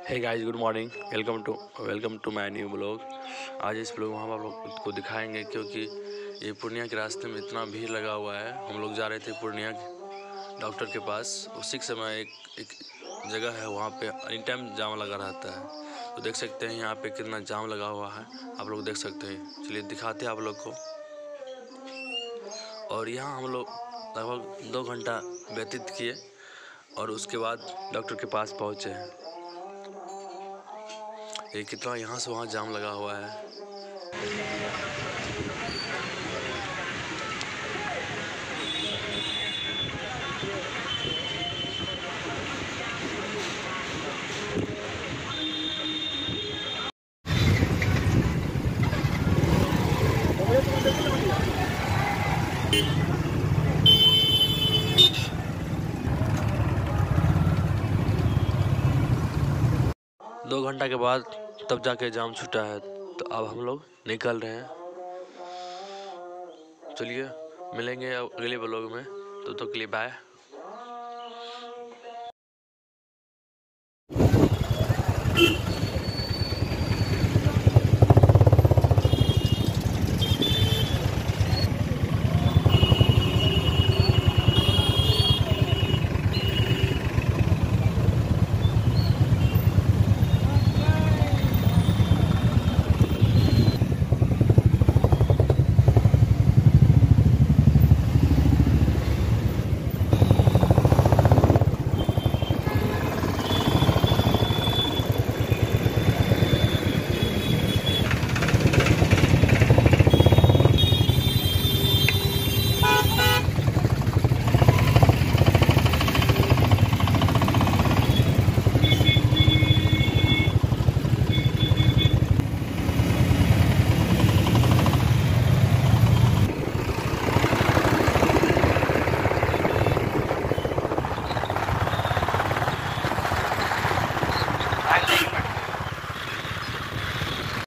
Hey guys, good morning. Welcome to my new blog. आज इस blog में हम आप लोग को दिखाएंगे क्योंकि ये पूर्णिया के रास्ते में इतना भीड़ लगा हुआ है। हम लोग जा रहे थे पूर्णिया डॉक्टर के पास। उसी के समय एक जगह है, वहाँ पे एनी टाइम जाम लगा रहता है। तो देख सकते हैं यहाँ पे कितना जाम लगा हुआ है, आप लोग देख सकते हैं। चलिए दिखाते हैं आप लोग को। और यहाँ हम लोग लगभग 2 घंटा व्यतीत किए और उसके बाद डॉक्टर के पास पहुँचे हैं। ये कितना यहाँ से वहाँ जाम लगा हुआ है। दो घंटा के बाद तब जाके जाम छूटा है। तो अब हम लोग निकल रहे हैं। चलिए मिलेंगे अब अगले ब्लॉग में। तो के लिए बाय।